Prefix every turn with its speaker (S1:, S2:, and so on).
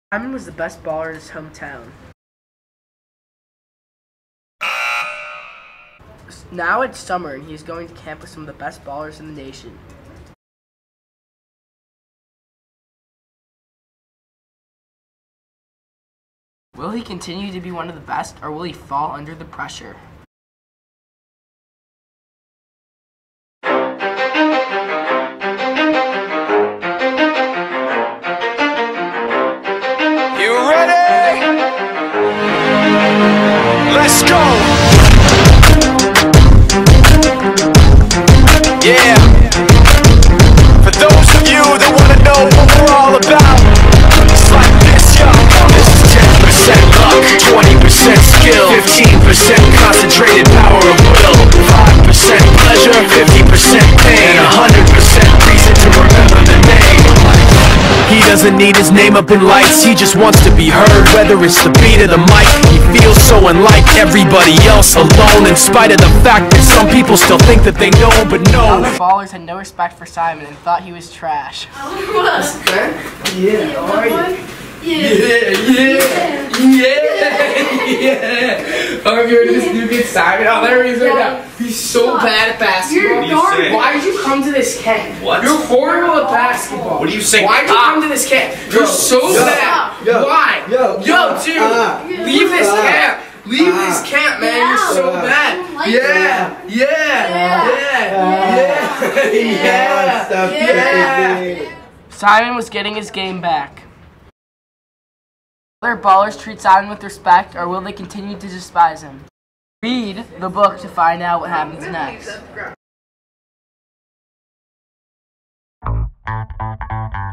S1: Simon was the best baller in his hometown. Now it's summer and he is going to camp with some of the best ballers in the nation. Will he continue to be one of the best, or will he fall under the pressure?
S2: You ready? Let's go! Yeah! For those of you that want to know what we're all about, it's like this, yo. This is 10% luck, 20% skill, 15% concentrated power of will, 5% pleasure, 50% pain, and 100% reason to remember the name. He doesn't need his name up in lights, he just wants to be heard. Whether it's the beat of the mic, he feels so unlike everybody else, alone, in spite of the fact that some people still think that they know, but no.
S1: Other ballers had no respect for Simon and thought he was trash.
S3: Yeah, how are you?
S4: Yeah. Oh, have you heard of this new kid Simon? Oh, there he is right now. He's so bad at basketball. Why did you come to this camp?
S3: What?
S4: You're horrible at basketball.
S3: What are you saying?
S4: Why did you come to this camp? You're so bad. Why? Yo, dude, leave this camp. Leave this camp, man. You're so bad. Yeah.
S1: Simon was getting his game back. Will other ballers treat Simon with respect, or will they continue to despise him? Read the book to find out what happens next.